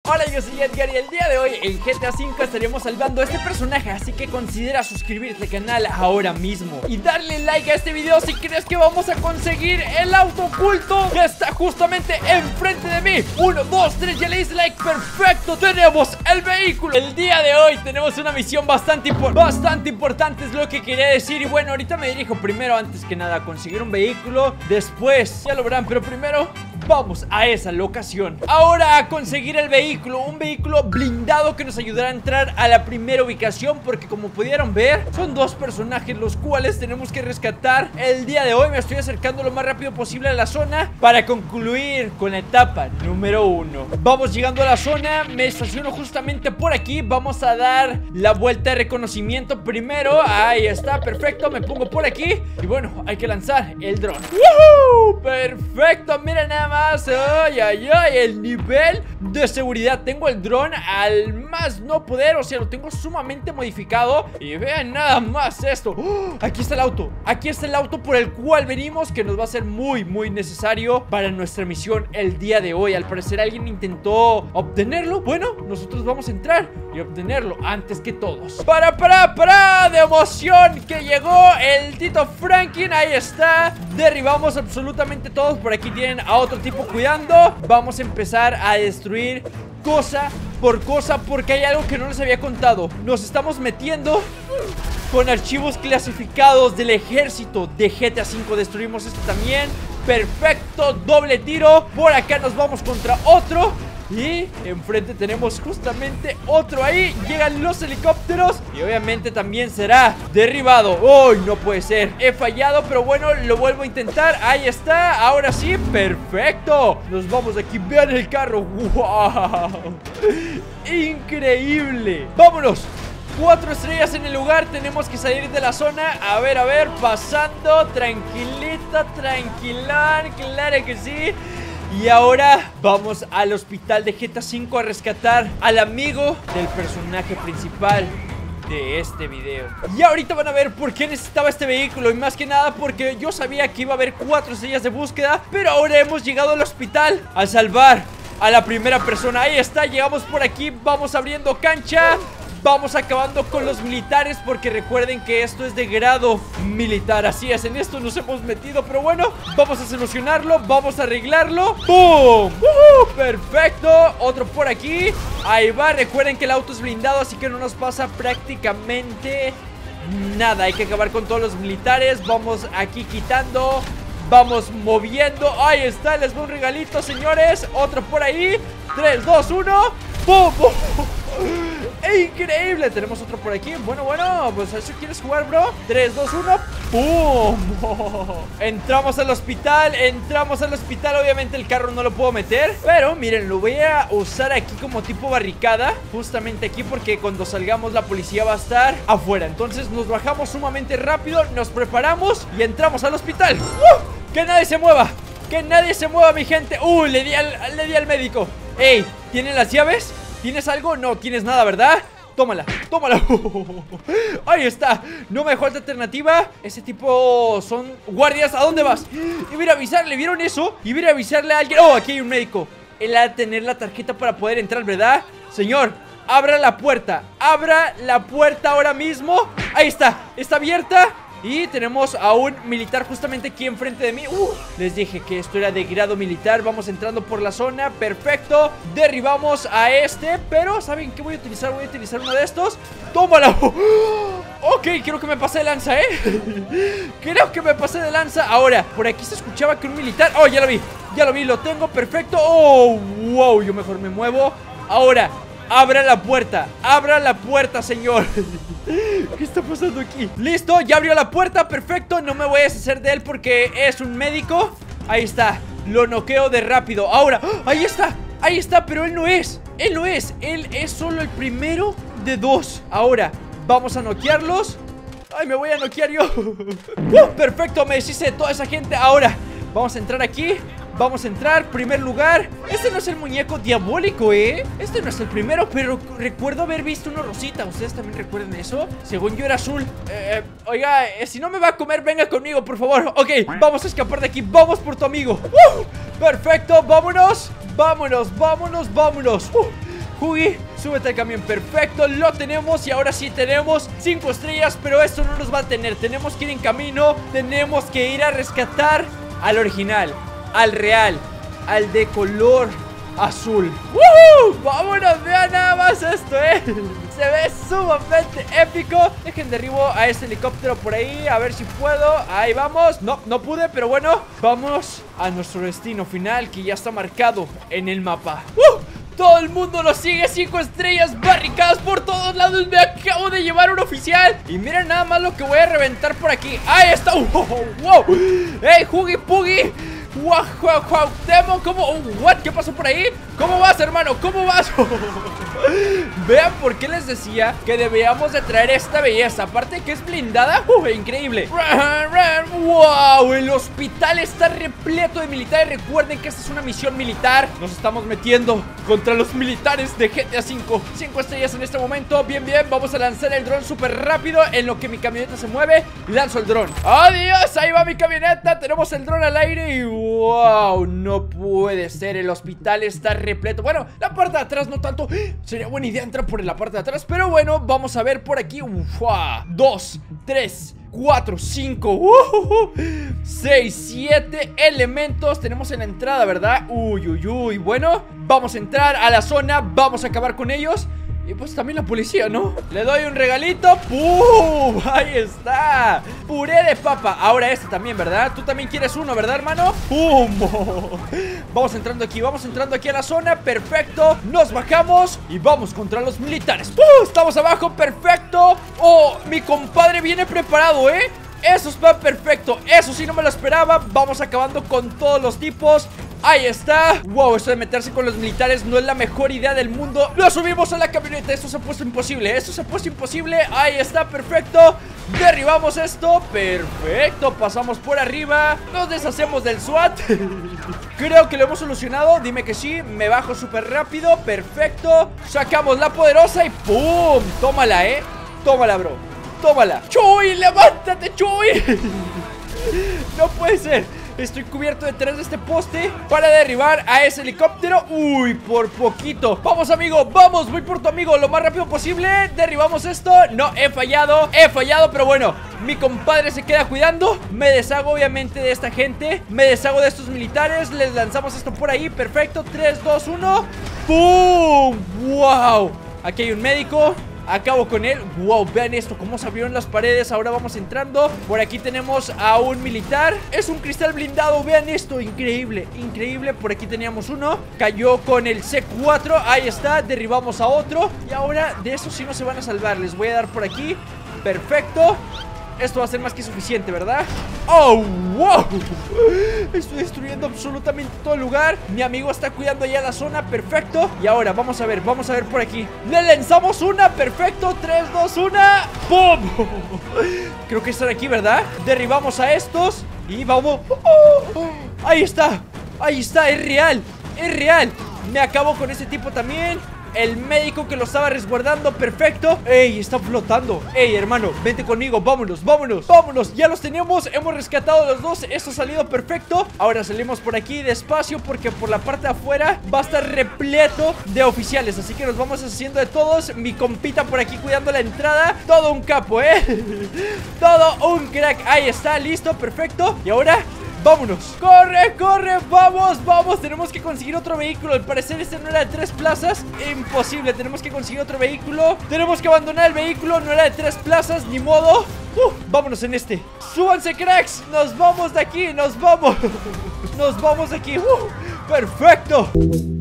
Hola, yo soy Edgar y el día de hoy en GTA V estaremos salvando a este personaje. Así que considera suscribirte al canal ahora mismo y darle like a este video si crees que vamos a conseguir el auto oculto que está justamente enfrente de mí. 1, 2, 3, ya le diste like, perfecto. Tenemos el vehículo. El día de hoy tenemos una misión bastante importante, es lo que quería decir. Y bueno, ahorita me dirijo primero, antes que nada, a conseguir un vehículo. Después, ya lo verán, pero primero vamos a esa locación. Ahora a conseguir el vehículo, un vehículo blindado que nos ayudará a entrar a la primera ubicación, porque como pudieron ver, son dos personajes los cuales tenemos que rescatar el día de hoy. Me estoy acercando lo más rápido posible a la zona para concluir con la etapa número 1. Vamos llegando a la zona, me estaciono justamente por aquí. Vamos a dar la vuelta de reconocimiento primero. Ahí está, perfecto, me pongo por aquí. Y bueno, hay que lanzar el dron. ¡Woohoo! Perfecto, mira nada más. Ay, ay, ay, el nivel de seguridad. Tengo el dron al más no poder, o sea, lo tengo sumamente modificado. Y vean nada más esto. Aquí está el auto. Aquí está el auto por el cual venimos, que nos va a ser muy necesario para nuestra misión el día de hoy. Al parecer alguien intentó obtenerlo. Bueno, nosotros vamos a entrar y obtenerlo antes que todos. ¡Para! De emoción que llegó el Tito Franklin. Ahí está. Derribamos absolutamente todos. Por aquí tienen a otro tipo cuidando. Vamos a empezar a destruir cosa por cosa, porque hay algo que no les había contado. Nos estamos metiendo con archivos clasificados del ejército de GTA V. Destruimos este también. Perfecto, doble tiro. Por acá nos vamos contra otro. Y enfrente tenemos justamente otro ahí. Llegan los helicópteros y obviamente también será derribado. ¡Uy! No puede ser. He fallado, pero bueno, lo vuelvo a intentar. Ahí está, ahora sí, perfecto. Nos vamos de aquí, vean el carro. ¡Wow! Increíble. ¡Vámonos! 4 estrellas en el lugar, tenemos que salir de la zona. A ver, pasando, tranquilito, tranquilón, claro que sí. Y ahora vamos al hospital de GTA V a rescatar al amigo del personaje principal de este video. Y ahorita van a ver por qué necesitaba este vehículo. Y más que nada porque yo sabía que iba a haber 4 estrellas de búsqueda, pero ahora hemos llegado al hospital a salvar a la primera persona. Ahí está, llegamos por aquí, vamos abriendo cancha. Vamos acabando con los militares, porque recuerden que esto es de grado militar. Así es, en esto nos hemos metido. Pero bueno, vamos a solucionarlo, vamos a arreglarlo. ¡Pum! Perfecto, otro por aquí. Ahí va, recuerden que el auto es blindado, así que no nos pasa prácticamente nada. Hay que acabar con todos los militares. Vamos aquí quitando, vamos moviendo. Ahí está, les doy un regalito, señores. Otro por ahí. 3, 2, 1. ¡Pum! ¡Increíble! Tenemos otro por aquí. Bueno, pues a eso quieres jugar, bro. 3, 2, 1. ¡Pum! Entramos al hospital. Obviamente el carro no lo puedo meter, pero miren, lo voy a usar aquí como tipo barricada, justamente aquí, porque cuando salgamos la policía va a estar afuera. Entonces nos bajamos sumamente rápido, nos preparamos y entramos al hospital. ¡Que nadie se mueva! ¡Que nadie se mueva, mi gente! Le di al médico. ¡Ey! ¿Tienen las llaves? ¿Tienes algo? No tienes nada, ¿verdad? Tómala. Ahí está. No me dejó otra alternativa. Ese tipo son guardias. ¿A dónde vas? Y voy a avisarle, ¿vieron eso? Y voy a avisarle a alguien. ¡Oh! Aquí hay un médico. Él ha de tener la tarjeta para poder entrar, ¿verdad? Señor, abra la puerta. Abra la puerta ahora mismo. Ahí está. Está abierta. Y tenemos a un militar justamente aquí enfrente de mí. Les dije que esto era de grado militar. Vamos entrando por la zona, perfecto. Derribamos a este, pero ¿saben qué voy a utilizar? Voy a utilizar uno de estos. ¡Tómala! Ok, creo que me pasé de lanza, Creo que me pasé de lanza. Ahora, por aquí se escuchaba que un militar... Oh, ya lo vi, lo tengo, perfecto. Oh, wow, yo mejor me muevo. Ahora, abra la puerta, señor. ¿Qué está pasando aquí? Listo, ya abrió la puerta, perfecto. No me voy a deshacer de él porque es un médico. Ahí está, lo noqueo de rápido. Ahora, ahí está, pero él no es. Él es solo el primero de 2. Ahora, vamos a noquearlos. Ay, me voy a noquear yo. Perfecto, me deshice de toda esa gente. Ahora, vamos a entrar aquí. Vamos a entrar, primer lugar. Este no es el muñeco diabólico, Este no es el primero, pero recuerdo haber visto uno rosita. ¿Ustedes también recuerdan eso? Según yo era azul. Oiga, si no me va a comer, venga conmigo, por favor. Ok, vamos a escapar de aquí, vamos por tu amigo. Perfecto, vámonos. Hugi, súbete al camión. Perfecto, lo tenemos. Y ahora sí tenemos 5 estrellas. Pero esto no nos va a tener. Tenemos que ir en camino. Tenemos que ir a rescatar al original, al real, al de color azul. ¡Woohoo! Vámonos, vean nada más esto, se ve sumamente épico. Dejen derribo a este helicóptero por ahí, a ver si puedo. Ahí vamos, no pude, pero bueno. Vamos a nuestro destino final, que ya está marcado en el mapa. Todo el mundo nos sigue, 5 estrellas, barricadas por todos lados. Me acabo de llevar un oficial. Y miren nada más lo que voy a reventar por aquí. Ahí está, wow. Hey, Hugi Pugi. Wow, Demon, ¿cómo? What? ¿Qué pasó por ahí? ¿Cómo vas, hermano? ¿Cómo vas? Vean por qué les decía que debíamos de traer esta belleza. Aparte de que es blindada, increíble. Wow, el hospital está repleto de militares. Recuerden que esta es una misión militar. Nos estamos metiendo contra los militares de GTA V. 5 estrellas en este momento. Bien, vamos a lanzar el dron súper rápido. En lo que mi camioneta se mueve, lanzo el dron. ¡Adiós! Ahí va mi camioneta. Tenemos el dron al aire y wow, no puede ser, el hospital está repleto. Bueno, la parte de atrás no tanto. Sería buena idea entrar por la parte de atrás, pero bueno, vamos a ver por aquí. 2, 3, 4, 5, 6, 7 elementos tenemos en la entrada, ¿verdad? Bueno, vamos a entrar a la zona, vamos a acabar con ellos. Y pues también la policía, ¿no? Le doy un regalito. ¡Pum! Ahí está. Puré de papa. Ahora este también, ¿verdad? Tú también quieres uno, ¿verdad, hermano? ¡Pum! Vamos entrando aquí a la zona. Perfecto. Nos bajamos y vamos contra los militares. Estamos abajo, perfecto. Oh, mi compadre viene preparado, ¿eh? Eso está perfecto. Eso sí no me lo esperaba. Vamos acabando con todos los tipos. Ahí está. Wow, esto de meterse con los militares no es la mejor idea del mundo. Lo subimos a la camioneta. Esto se ha puesto imposible. Ahí está, perfecto. Derribamos esto. Perfecto, pasamos por arriba. Nos deshacemos del SWAT. Creo que lo hemos solucionado. Dime que sí, me bajo súper rápido. Perfecto, sacamos la poderosa y ¡pum! Tómala, tómala, bro. Tómala. ¡Chuy! ¡Levántate, Chuy! No puede ser. Estoy cubierto detrás de este poste para derribar a ese helicóptero. Uy, por poquito. Vamos, amigo, vamos, voy por tu amigo lo más rápido posible. Derribamos esto. No, he fallado, pero bueno, mi compadre se queda cuidando. Me deshago obviamente de esta gente. Me deshago de estos militares. Les lanzamos esto por ahí, perfecto. 3, 2, 1. ¡Pum! ¡Wow! Aquí hay un médico. Acabo con él. Wow, vean esto, cómo se abrieron las paredes. Ahora vamos entrando. Por aquí tenemos a un militar. Es un cristal blindado, vean esto. Increíble, increíble. Por aquí teníamos uno. Cayó con el C4. Ahí está, derribamos a otro. Y ahora de eso sí no se van a salvar. Les voy a dar por aquí. Perfecto. Esto va a ser más que suficiente, ¿verdad? ¡Oh, wow! Estoy destruyendo absolutamente todo el lugar. Mi amigo está cuidando ya la zona, perfecto. Y ahora, vamos a ver por aquí. Le lanzamos una, perfecto. 3, 2, 1. ¡Pum! Creo que están aquí, ¿verdad? Derribamos a estos y vamos. Ahí está, es real. Me acabo con ese tipo también. El médico que lo estaba resguardando, perfecto. Ey, está flotando. Ey, hermano, vente conmigo, vámonos. Ya los tenemos, hemos rescatado a los dos. Esto ha salido perfecto. Ahora salimos por aquí despacio porque por la parte de afuera va a estar repleto de oficiales, así que nos vamos haciendo de todos. Mi compita por aquí cuidando la entrada. Todo un capo, todo un crack. Ahí está, listo, perfecto. Y ahora vámonos. Corre, vamos. Tenemos que conseguir otro vehículo. Al parecer este no era de 3 plazas. Imposible, tenemos que conseguir otro vehículo. Tenemos que abandonar el vehículo. No era de 3 plazas, ni modo. Vámonos en este. Súbanse, cracks. Nos vamos de aquí, nos vamos de aquí. Perfecto.